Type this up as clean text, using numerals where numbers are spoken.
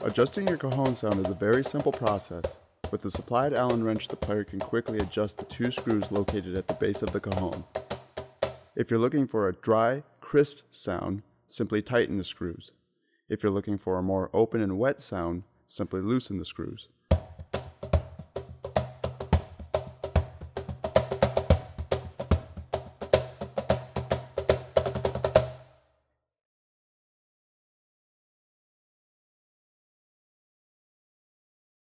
Adjusting your cajon sound is a very simple process. With the supplied Allen wrench, the player can quickly adjust the two screws located at the base of the cajon. If you're looking for a dry, crisp sound, simply tighten the screws. If you're looking for a more open and wet sound, simply loosen the screws.